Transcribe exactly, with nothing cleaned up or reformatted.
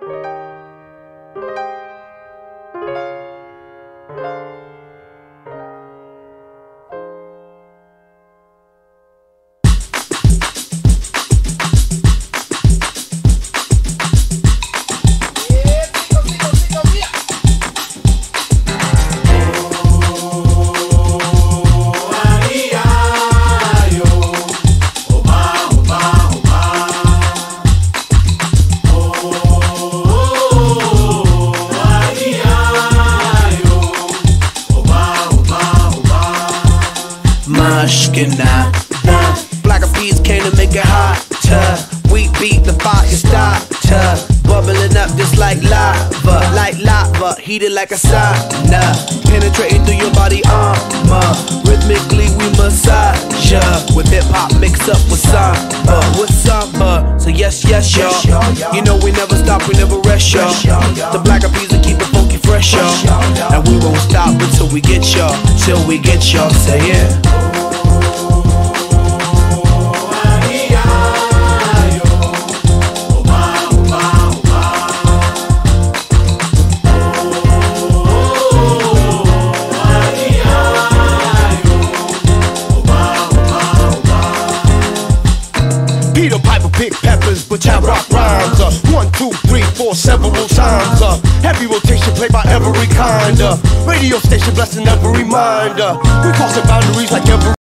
Mashkina, Black Eyed Peas came to make it hotter. We beat the fire starter, bubbling up just like lava, like lava, heated like a sauna, penetrating through your body armor. Rhythmically we massage ya, with hip hop mixed up with samba, with samba. So yes, yes, y'all. You know we never stop, we never rest, y'all. The Black Eyed Peas will keep it funky fresh, y'all. And we won't stop until we get y'all, till we get y'all. Say yeah. Peter Piper pick peppers, but have rock rhymes. Uh, one, two, three, four, several times. Uh, heavy rotation played by every kind. Uh, radio station blessing every mind. Uh, we crossing boundaries like every